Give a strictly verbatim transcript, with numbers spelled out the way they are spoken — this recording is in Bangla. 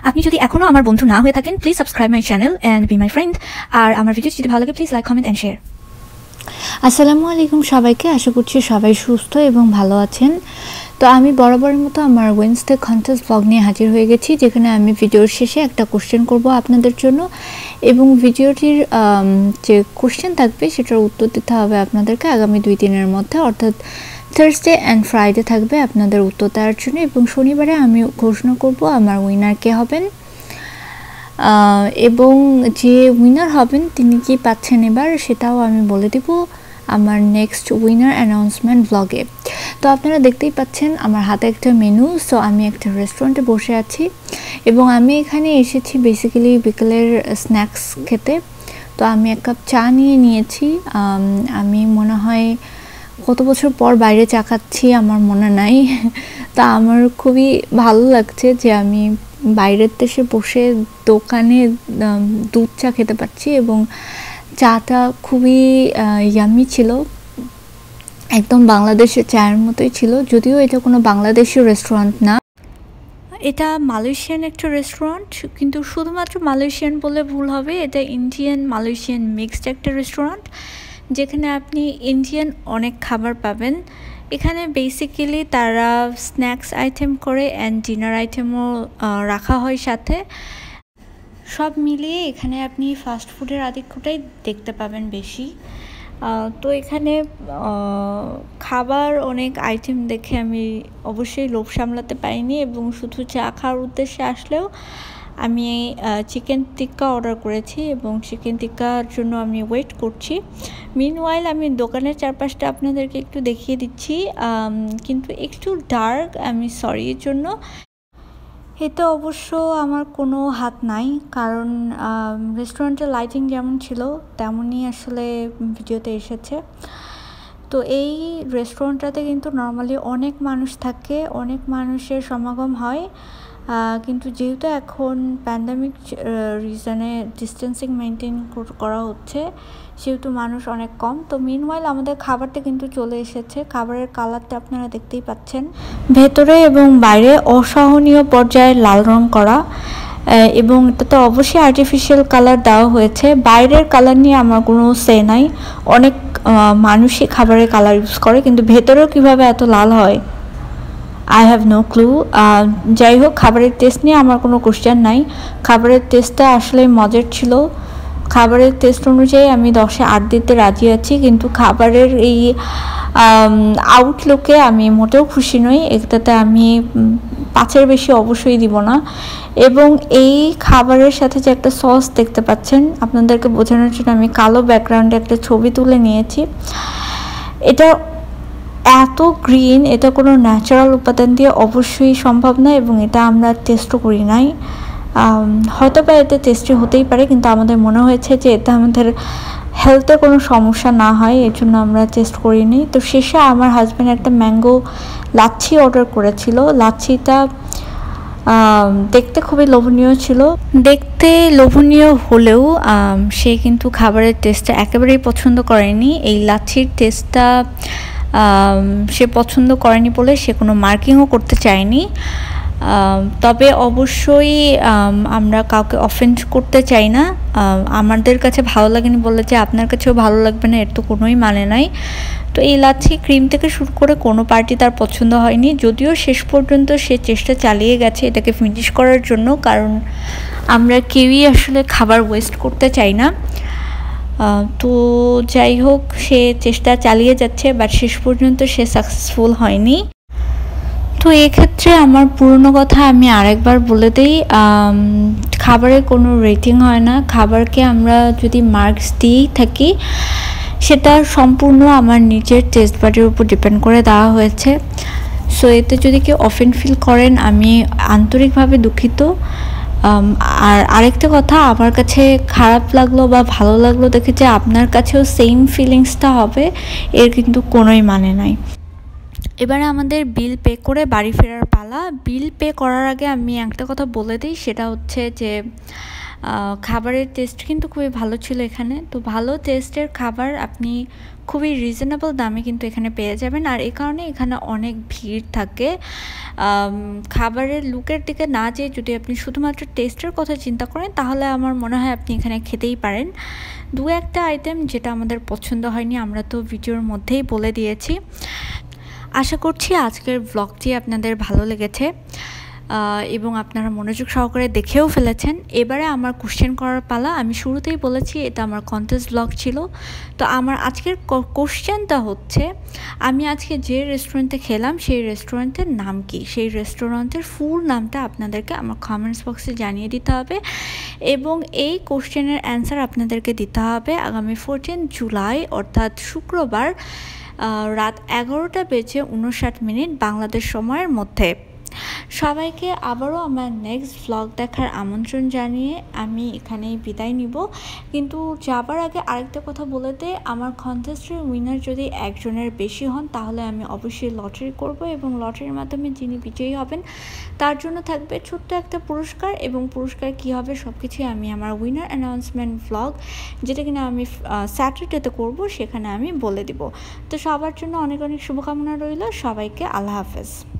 আপনি যদি এখনো আমার বন্ধু না হয়ে থাকেন please subscribe my channel and be my friend. আর আমার ভিডিও যদি ভালো লাগে please like comment and share. আসসালামু আলাইকুম সবাইকে, আশা করছি সবাই সুস্থ এবং ভালো আছেন। তো আমি বরাবরের মতো আমার ওয়েডনেসডে কন্টেস্ট ব্লগ নিয়ে হাজির হয়ে গেছি, যেখানে আমি ভিডিওর শেষে একটা কোশ্চেন করব আপনাদের জন্য, এবং ভিডিওটির যে কোশ্চেন থাকবে সেটার উত্তর দিতে হবে আপনাদেরকে আগামী দুই দিনের মধ্যে, অর্থাৎ থার্সডে অ্যান্ড ফ্রাইডে থাকবে আপনাদের উত্তর দেওয়ার জন্য, এবং শনিবারে আমি ঘোষণা করব আমার উইনার কে হবেন এবং যে উইনার হবেন তিনি কি পাচ্ছেন এবার সেটাও আমি বলে দেব আমার নেক্সট উইনার অ্যানাউন্সমেন্ট ব্লগে। তো আপনারা দেখতেই পাচ্ছেন আমার হাতে একটা মেনু। সো আমি একটা রেস্টুরেন্টে বসে আছি এবং আমি এখানে এসেছি বেসিক্যালি বিকেলের স্ন্যাক্স খেতে। তো আমি এক কাপ চা নিয়ে নিয়েছি। আমি মনে হয় কত বছর পর বাইরে চা খাচ্ছি আমার মনে নাই। তা আমার খুবই ভালো লাগছে যে আমি বাইরের দেশে বসে দোকানে দুধ চা খেতে পাচ্ছি, এবং চাটা খুবই ইয়ামি ছিল, একদম বাংলাদেশের চায়ের মতোই ছিল, যদিও এটা কোনো বাংলাদেশি রেস্টুরেন্ট না, এটা মালয়েশিয়ান একটা রেস্টুরেন্ট, কিন্তু শুধুমাত্র মালয়েশিয়ান বলে ভুল হবে, এটা ইন্ডিয়ান মালয়েশিয়ান মিক্সড একটা রেস্টুরেন্ট, যেখানে আপনি ইন্ডিয়ান অনেক খাবার পাবেন। এখানে বেসিক্যালি তারা স্ন্যাক্স আইটেম করে অ্যান্ড ডিনার আইটেমও রাখা হয় সাথে। সব মিলিয়ে এখানে আপনি ফাস্ট ফুডের আধিক্যটাই দেখতে পাবেন বেশি। তো এখানে খাবার অনেক আইটেম দেখে আমি অবশ্যই লোভ সামলাতে পারিনি, এবং শুধু চা খাওয়ার উদ্দেশ্যে আসলেও আমি চিকেন টিক্কা অর্ডার করেছি এবং চিকেন টিক্কার জন্য আমি ওয়েট করছি। মিনওয়াইল আমি দোকানের চারপাশটা আপনাদেরকে একটু দেখিয়ে দিচ্ছি, কিন্তু একটু ডার্ক, আমি সরি এর জন্য। এতে অবশ্য আমার কোনো হাত নাই, কারণ রেস্টুরেন্টের লাইটিং যেমন ছিল তেমনই আসলে ভিডিওতে এসেছে। তো এই রেস্টুরেন্টটাতে কিন্তু নর্মালি অনেক মানুষ থাকে, অনেক মানুষের সমাগম হয়, কিন্তু যেহেতু এখন প্যান্ডামিক রিজনে ডিস্টেন্সিং মেনটেন করা হচ্ছে সেহেতু মানুষ অনেক কম। তো মিনওয়াইল আমাদের খাবারটা কিন্তু চলে এসেছে। খাবারের কালারটা আপনারা দেখতেই পাচ্ছেন, ভেতরে এবং বাইরে অসহনীয় পর্যায়ে লাল রং করা, এবং এটাতে অবশ্যই আর্টিফিশিয়াল কালার দেওয়া হয়েছে। বাইরের কালার নিয়ে আমার কোনো সে নাই, অনেক মানুষই খাবারের কালার ইউজ করে, কিন্তু ভেতরেও কিভাবে এত লাল হয় আই হ্যাভ নো ক্লু। যাই হোক, খাবারের টেস্ট নিয়ে আমার কোনো কোশ্চেন নাই। খাবারের টেস্টটা আসলে মজার ছিল। খাবারের টেস্ট অনুযায়ী আমি দশে আট দিতে রাজি আছি, কিন্তু খাবারের এই আউটলুকে আমি মোটেও খুশি নই। এটাতে আমি পাঁচের বেশি অবশ্যই দিব না। এবং এই খাবারের সাথে যে একটা সস দেখতে পাচ্ছেন, আপনাদেরকে বোঝানোর জন্য আমি কালো ব্যাকগ্রাউন্ডে একটা ছবি তুলে নিয়েছি। এটা এত গ্রিন, এটা কোনো ন্যাচারাল উপাদান দিয়ে অবশ্যই সম্ভব না, এবং এটা আমরা টেস্টও করি নাই। হয়তো বা এতে টেস্টি হতেই পারে, কিন্তু আমাদের মনে হয়েছে যে এতে আমাদের হেলথে কোনো সমস্যা না হয়, এর জন্য আমরা টেস্ট করিনি। তো শেষে আমার হাজব্যান্ড একটা ম্যাঙ্গো লাচ্ছি অর্ডার করেছিল। লাচ্ছিটা দেখতে খুবই লোভনীয় ছিল। দেখতে লোভনীয় হলেও সে কিন্তু খাবারের টেস্টটা একেবারেই পছন্দ করেনি। এই লাচ্ছির টেস্টটা সে পছন্দ করেনি বলে সে কোনো মার্কিংও করতে চায়নি। তবে অবশ্যই আমরা কাউকে অফেন্ড করতে চাই না। আমাদের কাছে ভালো লাগেনি বলে যে আপনার কাছেও ভালো লাগবে না, এর তো কোনোই মানে নাই। তো এই লাচ্ছি ক্রিম থেকে শুরু করে কোনো পার্টি তার পছন্দ হয়নি, যদিও শেষ পর্যন্ত সে চেষ্টা চালিয়ে গেছে এটাকে ফিনিশ করার জন্য, কারণ আমরা কেউই আসলে খাবার ওয়েস্ট করতে চাই না। তো যাই হোক, সে চেষ্টা চালিয়ে যাচ্ছে, বাট শেষ পর্যন্ত সে সাকসেসফুল হয়নি। তো এক্ষেত্রে আমার পুরনো কথা আমি আরেকবার বলে দিই, খাবারের কোনো রেটিং হয় না। খাবারকে আমরা যদি মার্কস দিয়েই থাকি সেটা সম্পূর্ণ আমার নিজের টেস্ট বাডের উপর ডিপেন্ড করে দেওয়া হয়েছে। সো এতে যদি কেউ অফেন্ড ফিল করেন আমি আন্তরিকভাবে দুঃখিত। আর আরেকটা কথা, আমার কাছে খারাপ লাগলো বা ভালো লাগলো দেখে যে আপনার কাছেও সেম ফিলিংসটা হবে এর কিন্তু কোনোই মানে নাই। এবারে আমাদের বিল পে করে বাড়ি ফেরার পালা। বিল পে করার আগে আমি একটা কথা বলে দিই, সেটা হচ্ছে যে খাবারের টেস্ট কিন্তু খুবই ভালো ছিল এখানে। তো ভালো টেস্টের খাবার আপনি খুবই রিজনেবল দামে কিন্তু এখানে পেয়ে যাবেন। আর এই কারণে এখানে অনেক ভিড় থাকে। খাবারের লুকের দিকে না যেয়ে যদি আপনি শুধুমাত্র টেস্টের কথা চিন্তা করেন তাহলে আমার মনে হয় আপনি এখানে খেতেই পারেন। দু একটা আইটেম যেটা আমাদের পছন্দ হয়নি আমরা তো ভিডিওর মধ্যেই বলে দিয়েছি। আশা করছি আজকের ব্লগটি আপনাদের ভালো লেগেছে এবং আপনারা মনোযোগ সহকারে দেখেও ফেলেছেন। এবারে আমার কোশ্চেন করার পালা। আমি শুরুতেই বলেছি এটা আমার কন্টেস্ট ব্লগ ছিল। তো আমার আজকের কোশ্চেনটা হচ্ছে, আমি আজকে যে রেস্টুরেন্টে খেলাম সেই রেস্টুরেন্টের নাম কি? সেই রেস্টুরেন্টের ফুল নামটা আপনাদেরকে আমার কমেন্টস বক্সে জানিয়ে দিতে হবে এবং এই কোশ্চেনের অ্যান্সার আপনাদেরকে দিতে হবে আগামী ফোরটিন জুলাই অর্থাৎ শুক্রবার রাত এগারোটা বেজে উনষাট মিনিট বাংলাদেশ সময়ের মধ্যে। সবাইকে আবারও আমার নেক্সট ভ্লগ দেখার আমন্ত্রণ জানিয়ে আমি এখানেই বিদায় নিব। কিন্তু যাবার আগে আরেকটা কথা বলে দে, আমার কন্টেস্টের উইনার যদি একজনের বেশি হন তাহলে আমি অবশ্যই লটারি করব এবং লটারির মাধ্যমে যিনি বিজয়ী হবেন তার জন্য থাকবে ছোট্ট একটা পুরস্কার। এবং পুরস্কার কী হবে সব কিছুই আমি আমার উইনার অ্যানাউন্সমেন্ট ভ্লগ, যেটা কিনা আমি স্যাটারডেতে করব, সেখানে আমি বলে দিব। তো সবার জন্য অনেক অনেক শুভকামনা রইল। সবাইকে আল্লাহ হাফেজ।